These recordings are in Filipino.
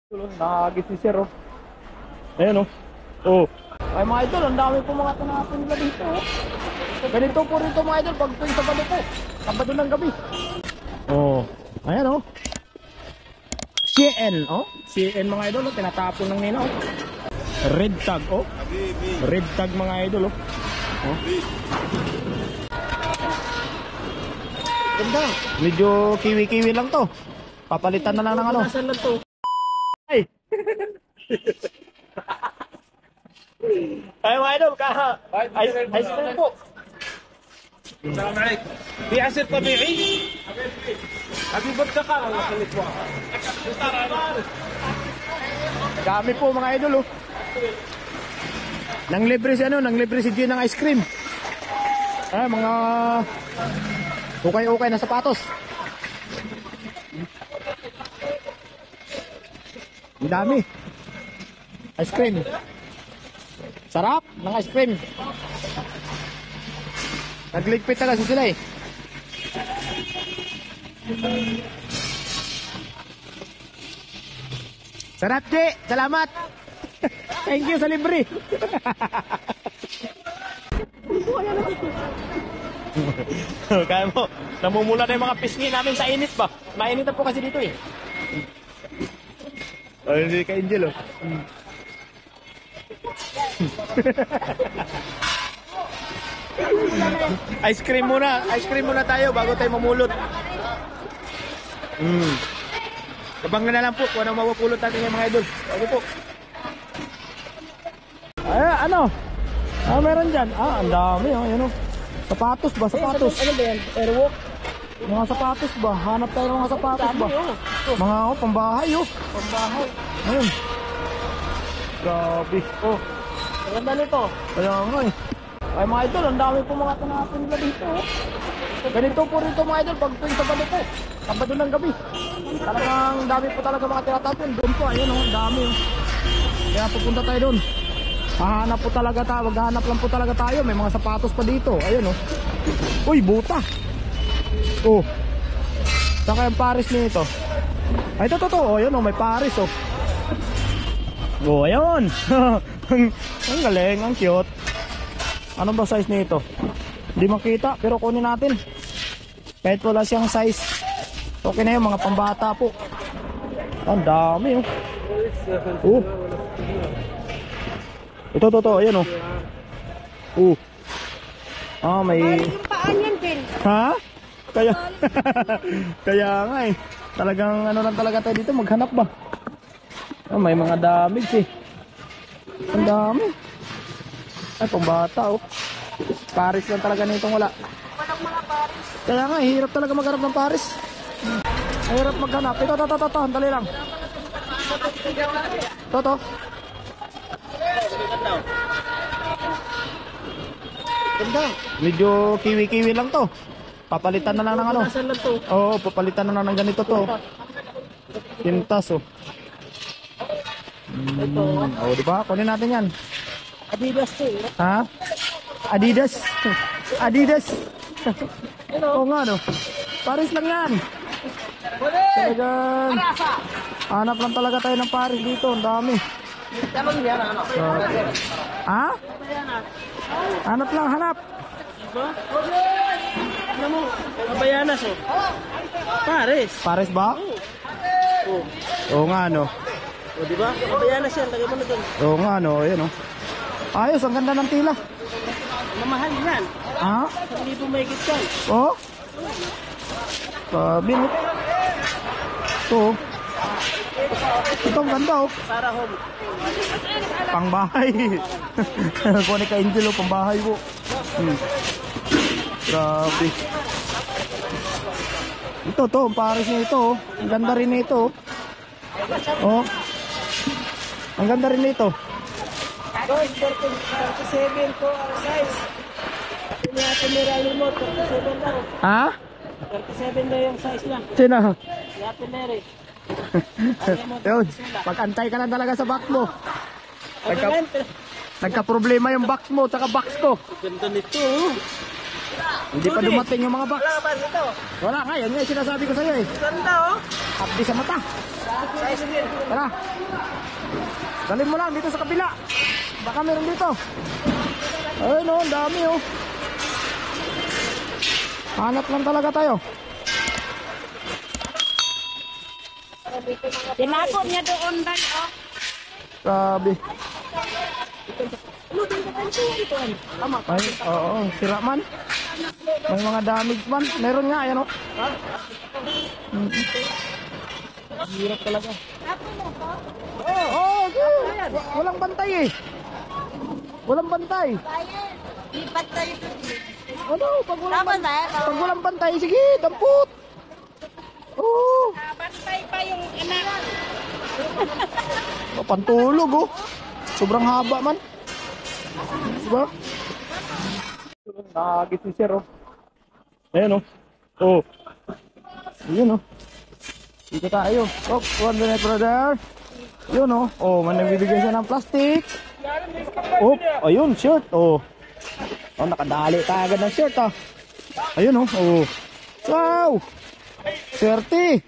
Nakagit si Sir, oh. Ayan, oh. Oh. Ay, mga idol, ang dami po mga tinapin nila dito, oh. Ganito po rito, mga idol, pag tuwing Sabado po. Sabado ng gabi. Oh. Ayan, oh. CN, oh. CN, mga idol, oh. Tinatapon ng nina, oh. Red tag, oh. Red tag, mga idol, oh. Oh. Ganda. Medyo kiwi-kiwi lang to. Papalitan na lang ng ano. Nasaan lang to? Ay! Ay, mga idol, ice cream po. السلام عليكم. في عسل طبيعي؟ حبيب الدقة الله يخليك. Dami po mga idol, oh. Nang libre si ano, nang libre si Gin ng ice cream. Ay, mga ukay-ukay na sapatos. Ang dami. Ice cream. Sarap ng ice cream. Nagligpit na kasi sila, eh. Sarap, G. Salamat. Thank you sa libre. Kaya mo, namumula na yung mga pisngi namin sa init ba? Mainit na po kasi dito, eh. Ay, hindi ka Angel, oh. Ice cream muna tayo bago tayo mamulot. Kabang na lang po kung anong mapupulot natin yung mga idol. Bago po. Ay, ano? Meron dyan. Ang dami, oh. Yan, oh. Sapatos ba? Sapatos. Ano ba yan? Airwalk? Mga sapatos ba? Hanap tayo ng mga sapatos ba? Mga, oh, pambahay, oh. Pambahay. Ayun. Grabe. Oh. Maganda nito. Kaya nga, eh. Ay, mga idol, ang dami po mga tinapin nila dito, oh. Ganito po rito, mga idol, pag tuwing Sabado po. Sabado ng gabi. Talagang dami po talaga mga tinatapin. Doon po, ayun, oh, dami, oh. Kaya pupunta tayo doon. Hahanap po talaga tayo, maghahanap lang po talaga tayo. May mga sapatos pa dito, ayun, oh. Uy, buta. Oh. Saka yung Paris nito. Ay, ito, oh, ayun, oh, may Paris, oh. Oh, ayun. Ang galing, ang cute. Ano ba size nito? Hindi makita, pero kunin natin. Kahit wala siyang size. Okay na yun, mga pambata po. Ang dami, oh. Ito, ayan, oh. May... Yung paan yan, Ben. Ha? Kaya... Kaya nga, eh. Talagang ano lang talaga tayo dito, maghanap ba? May mga damage, eh. Ang dami. Ay, pambata, oh. Paris lang talaga nitong wala. Walang mga Paris. Kaya nga, hirap talaga maghanap ng Paris. Hirap maghanap. Ito, dali lang. Ito. Ganda. Medyo kiwi-kiwi lang to. Papalitan na lang ng ano. Oo, papalitan na lang ng ganito to. Tintas, oh. Oh, diba? Kunin natin yan. Adidas to, eh. Ha? Adidas. Oo nga, no? Paris lang yan. Talagang hanap lang talaga tayo ng Paris dito. Ang dami. Ha? Hanap lang, hanap. Ano mo? Kabayanas, oh. Paris. Paris ba? Oo nga, no? O, di ba? Kabayanas yan. Lagay mo na doon. Oo nga, no? Ayan, no? Ayos, ang ganda ng tila. Mamahal yan. Ha? Hindi po may yan. Oh? Sabi, no? Ito, oh. Ito, ang ganda, oh. Para home. Pangbahay. Kuha ni ka Angel, oh. Pangbahay po. Grabe. Ito, ang Paris niya ito, oh. Ang ganda rin nito, oh. Oh. Ang ganda rin nito. 37 po ang size. Pinirali mo, 37 daw. Ha? 37 daw yung size niya. Sino? Pinirali. Yun, pag-antay ka na talaga sa box mo. Nagka-problema yung box mo, tsaka box ko. Ganda nito, oh. Hindi pa dumating yung mga box. Wala ba dito? Wala nga, yan nga yung sinasabi ko sa'yo, eh. Ganda, oh. Abdi sa mata. Tara. Dalhin mo lang dito sa kabila. Baka meron dito. Ayun oh, ang dami oh. Hanap lang talaga tayo. Tinako niya doon bag, oh. Grabe. Ay, oo, sira man. May mga damage man. Meron nga, ayan oh. Hirap talaga. Oo, walang bantay eh. Walang bantay. Lipat tayo. Ano, pag walang, Tama na yan, oh. pag walang bantay, sige, dampot. Oo. Bantay pa yung anak. Pantulog oh. Sobrang haba man. Diba? Nakagit si sir oh. Ayan oh. Oh. Ayan oh. Dito tayo. Oh, 1 minute brother. Yun oh. Oh, may nagbibigay siya ng plastic. Oh, ayun, shirt. Oh. Oh, nakadali ka agad ng shirt ah. Ayun oh. Oh. Wow. Swerte.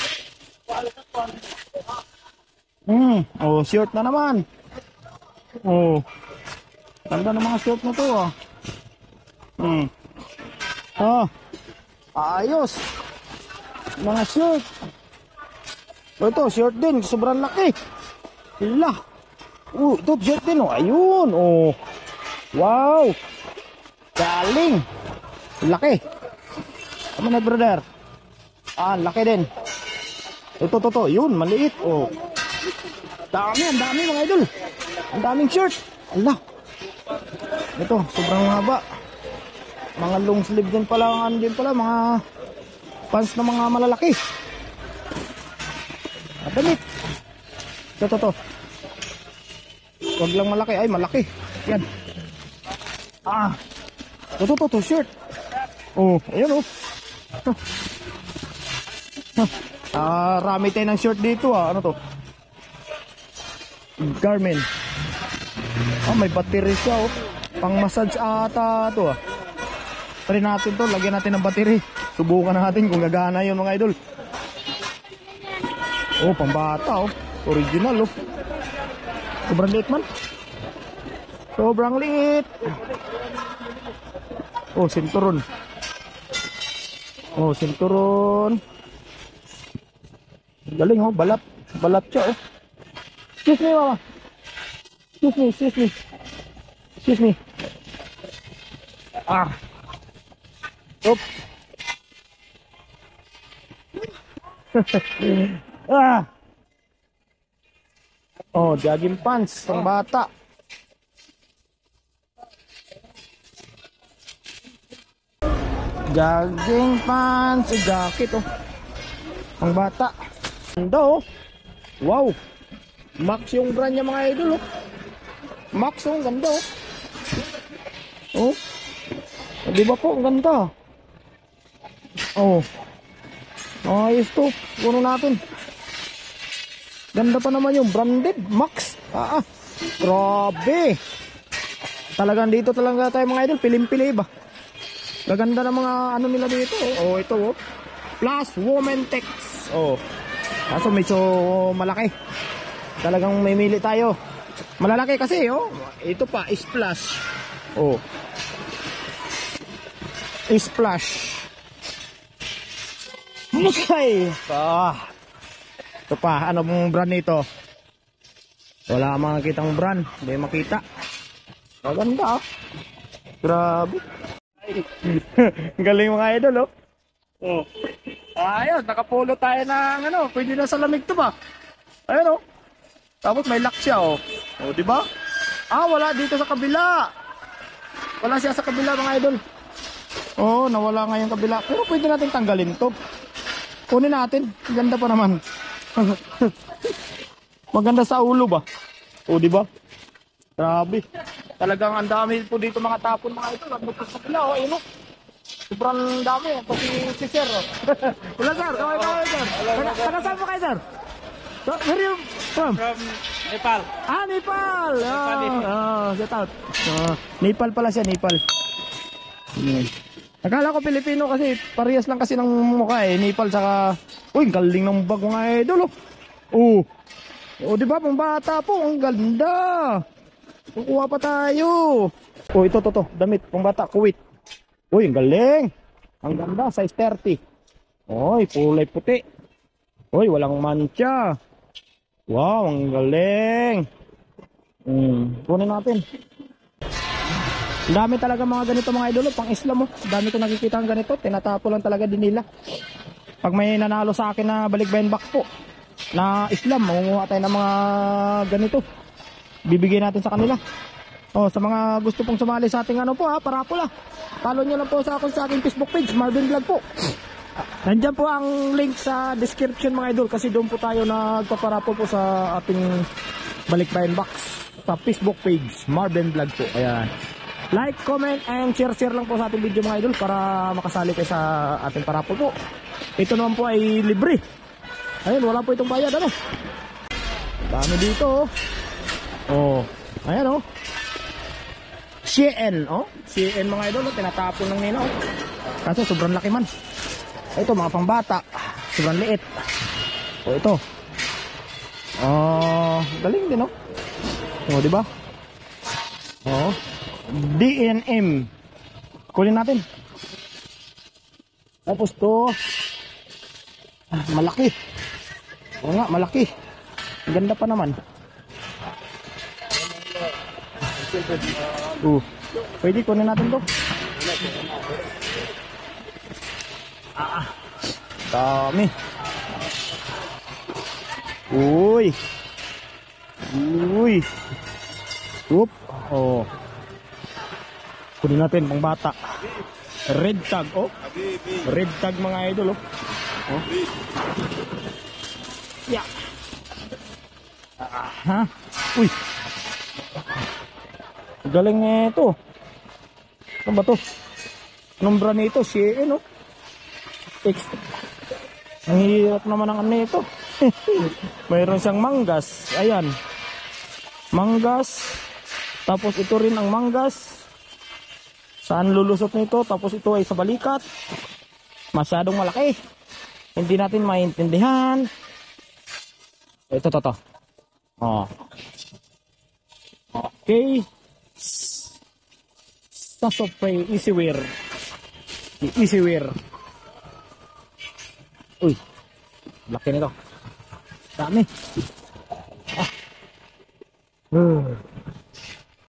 Oh, shirt na naman. Oh. Ganda ng mga shirt na to ah. Ah. Ayos. Mga shirt. Oh, ito, shirt din. Sobrang laki. Hila. Oh, ito, shirt din oh. Ayun. Oh. Wow. Galing. Laki. Ano na brother? Ah, laki din. Ito. Yun, maliit. Oh. Ang dami mga idol. Ang daming shirt. Allah. Ito, sobrang haba. Mga long sleeve din pala, ano din pala, mga pants na mga malalaki. Damit. Ito. Huwag lang malaki, ay malaki. Yan. Ah. Ito, shirt. Oh, ayan oh. Rami tayo ng shirt dito ah. Ano to? Garmin. Oh, may battery siya oh. Pang massage ata to ah. Try natin to, lagyan natin ng battery. Subukan natin kung gagana yun mga idol. Oh, pambata oh. Original oh. Sobrang liit man. Sobrang liit. Oh, sinturon. Oh, sinturon. Galing oh, balat. Balat siya oh. Excuse me, mama. Excuse me. Ah. Oop. Ah. Oh, jogging pants pang bata. Jogging pants, jacket oh. Pang bata. Ganda oh. Wow. Max yung brand niya mga idol oh. Max oh, ganda oh. Oh. Di ba po, ang ganda. Oh. Ayos to. Puno natin. Ganda pa naman yung branded Max. Grabe. Talagang dito talaga tayo mga idol, pilim-pili ba. Gaganda ng mga ano nila dito oh. Oh, ito oh. Plus Women Tex. Oh. Kaso medyo malaki. Talagang may mili tayo. Malalaki kasi oh. Ito pa, splash. Oh. Splash. Okay. Ito pa, ano mong brand nito? Wala makikitang brand. Hindi makita. Maganda oh. Grabe. Galing mga idol oh. Oh. Ayun, nakapulo tayo ng ano, pwede na sa lamig to ba? Ayun oh. Tapos may lock siya oh. Oh, di ba? Ah, wala dito sa kabila. Wala siya sa kabila mga idol. Oh, nawala nga yung kabila. Pero pwede natin tanggalin to. Kunin natin. Ganda pa naman. Maganda sa ulo ba? Oh, di ba? Grabe. Talagang ang dami po dito mga tapon mga idol. Ang sa kabila oh, ayun oh. Sobrang dami. Pati si sir oh. Wala sir, kaway sir. Taga saan po kayo sir? Where are you from? From Nepal. Ah, Nepal! Shout out. Nepal pala siya, Nepal. Akala ko Pilipino kasi parehas lang kasi ng mukha eh. Nepal saka... Uy, galing ng bag mga idol oh. Oh. O, di ba? Pang bata po. Ang ganda. Kukuha pa tayo. Oh, ito, to. Damit. Pang bata. Kuwait. Uy, ang galing. Ang ganda. Size 30. Uy, kulay puti. Uy, walang mancha. Wow, ang galing. Kunin natin. Ang dami talaga mga ganito mga idolo. Pang Islam, oh. Dami ko nakikita ang ganito. Tinatapo lang talaga din nila. Pag may nanalo sa akin na balikbayan box po na Islam, mangunguha tayo ng mga ganito. Bibigyan natin sa kanila. Oh, sa mga gusto pong sumali sa ating ano po ha, parapol ha. Follow nyo lang po sa aking Facebook page, Marvin Vlog po. Nandiyan po ang link sa description mga idol kasi doon po tayo nagpaparapol po sa ating balikbayan box sa Facebook page, Marvin Vlog po. Ayan. Like, comment, and share lang po sa ating video mga idol para makasali kayo sa ating parapol po. Ito naman po ay libre. Ayun, wala po itong bayad, ano. Dami dito, oh. Oh, ayan, oh. CN, oh. CN mga idol, oh. Tinatapon lang nila, oh. Kasi sobrang laki man. Ito, mga pangbata. Sobrang liit. Oh, ito. Galing din, oh. Oh, di ba? Oh. DNM. Kunin natin. Tapos to. Malaki. Oo nga, malaki. Ganda pa naman. Pwede kunin natin to. Dami. Uy. Oop. Oh. Kunin natin pang bata. Red tag, oh. Red tag mga idol, oh. Oh. Yeah. Uy. Galing nito. Ano ba to? Anong brand nito? CN, oh. Ang hirap naman ang ano ito. Mayroon siyang manggas. Ayan. Manggas. Tapos ito rin ang manggas. Saan lulusot nito? Tapos ito ay sa balikat. Masyadong malaki. Hindi natin maintindihan. Ito, to. Oh. Okay. Sasopay, easy wear. Easy wear. Uy. Laki nito. Dami.